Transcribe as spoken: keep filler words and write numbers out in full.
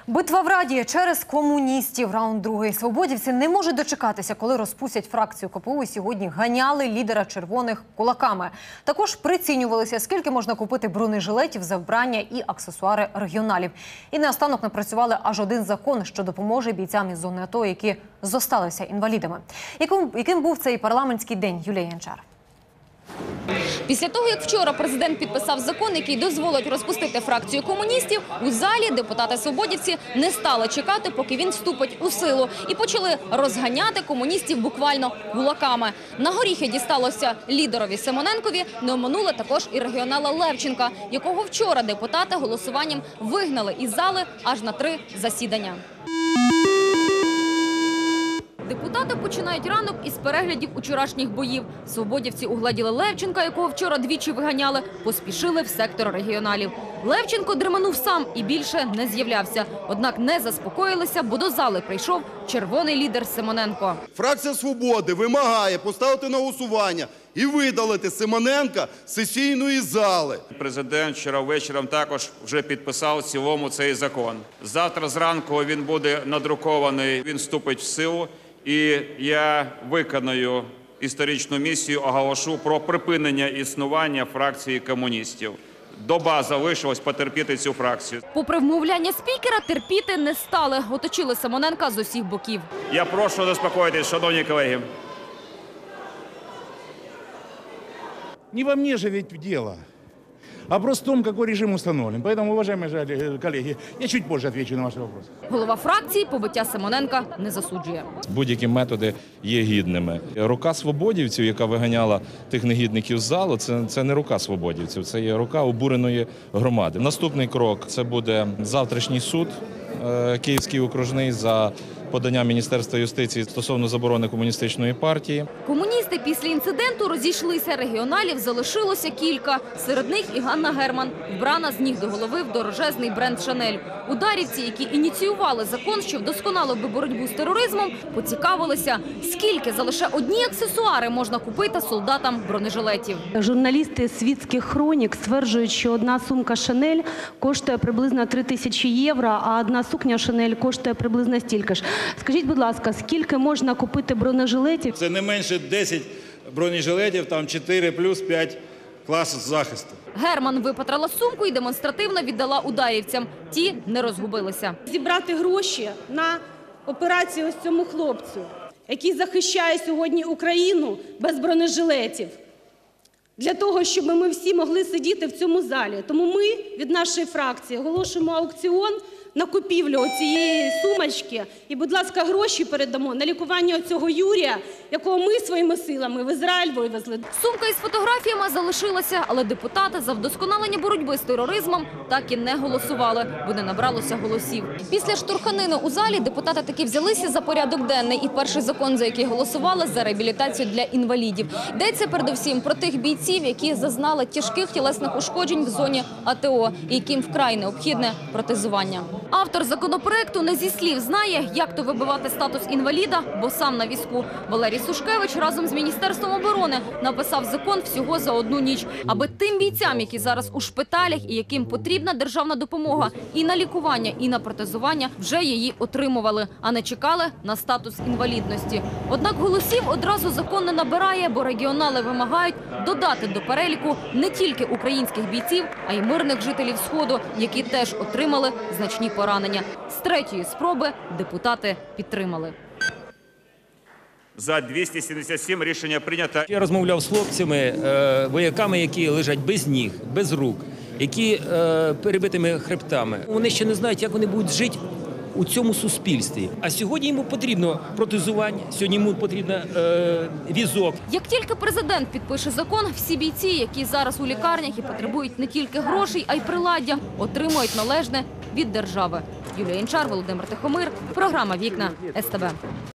Битва в Раді через комуністів. Раунд другий. Свободівці не можуть дочекатися, коли розпустять фракцію ка пе у. І сьогодні ганяли лідера червоних кулаками. Також прицінювалися, скільки можна купити бронежилетів за вбрання і аксесуари регіоналів. І наостанок напрацювали аж один закон, що допоможе бійцям із зони АТО, які зосталися інвалідами. Яким, яким був цей парламентський день? Юлія Янчар. Після того, як вчора президент підписав закон, який дозволить розпустити фракцію комуністів, у залі депутати-свободівці не стали чекати, поки він вступить у силу. І почали розганяти комуністів буквально кулаками. На горіхи дісталося лідерові Симоненкові, не оминули також і регіонала Левченка, якого вчора депутати голосуванням вигнали із зали аж на три засідання. Депутати починають ранок із переглядів учорашніх боїв. Свободівці угладіли Левченка, якого вчора двічі виганяли, поспішили в сектор регіоналів. Левченко дременув сам і більше не з'являвся. Однак не заспокоїлися, бо до зали прийшов червоний лідер Симоненко. Фракція «Свободи» вимагає поставити на голосування і видалити Симоненка з сесійної зали. Президент вчора вечором також вже підписав в цілому цей закон. Завтра зранку він буде надрукований, він вступить в силу. І я виконую історичну місію, оголошу про припинення існування фракції комуністів. Доба залишилась потерпіти цю фракцію. Попри вмовляння спікера, терпіти не стали. Оточили Симоненка з усіх боків. Я прошу заспокоїтись, шановні колеги. Не во мне же ведь дело, а просто в том, какой режим установлен. Поэтому, уважаемые коллеги, я чуть позже отвечу на ваши вопросы. Голова фракції побиття Симоненка не засуджує. Будь-які методи є гідними. Рука свободівців, яка виганяла тих негідників з залу, це, це не рука свободівців, це є рука обуреної громади. Наступний крок – це буде завтрашній суд е, Київський окружний за подання Міністерства юстиції стосовно заборони комуністичної партії. Комуністи після інциденту розійшлися, регіоналів залишилося кілька. Серед них і Ганна Герман, вбрана з ніг до голови в дорожезний бренд «Шанель». Ударівці, які ініціювали закон, що вдосконалив би боротьбу з тероризмом, поцікавилися, скільки за лише одні аксесуари можна купити солдатам бронежилетів. Журналісти «Світських хронік» стверджують, що одна сумка «Шанель» коштує приблизно три тисячі євро, а одна сукня «Шанель» коштує приблизно стільки ж. Скажіть, будь ласка, скільки можна купити бронежилетів? Це не менше десять бронежилетів, там чотири плюс п'ять класів захисту. Герман випатрала сумку і демонстративно віддала ударівцям. Ті не розгубилися. Зібрати гроші на операцію ось цьому хлопцю, який захищає сьогодні Україну без бронежилетів. Для того, щоб ми всі могли сидіти в цьому залі. Тому ми від нашої фракції оголошуємо аукціон на купівлю цієї сумочки. І, будь ласка, гроші передамо на лікування цього Юрія, якого ми своїми силами в Ізраїль вивезли. Сумка із фотографіями залишилася, але депутати за вдосконалення боротьби з тероризмом так і не голосували, бо не набралося голосів. Після штурханини у залі депутати таки взялися за порядок денний. І перший закон, за який голосували, за реабілітацію для інвалідів. Йдеться передусім про тих бійців, які зазнали тяжких тілесних ушкоджень в зоні а те о, і яким вкрай необхідне протезування. Автор законопроекту не зі слів знає, як то вибивати статус інваліда, бо сам на візку. Валерій Сушкевич разом з Міністерством оборони написав закон всього за одну ніч, аби тим бійцям, які зараз у шпиталях і яким потрібна державна допомога і на лікування, і на протезування, вже її отримували, а не чекали на статус інвалідності. Однак голосів одразу закон не набирає, бо регіонали вимагають додати до переліку не тільки українських бійців, а й мирних жителів Сходу, які теж отримали значні поранення. З третьої спроби депутати підтримали. За двісті сімдесят сім рішення прийнято. Я розмовляв з хлопцями, вояками, які лежать без ніг, без рук, які перебитими хребтами. Вони ще не знають, як вони будуть жити у цьому суспільстві. А сьогодні йому потрібно протезування, сьогодні йому потрібен е, візок. Як тільки президент підпише закон, всі бійці, які зараз у лікарнях і потребують не тільки грошей, а й приладдя, отримують належне від держави. Юлія Янчар, Володимир Тихомир. Програма «Вікна» ес те бе.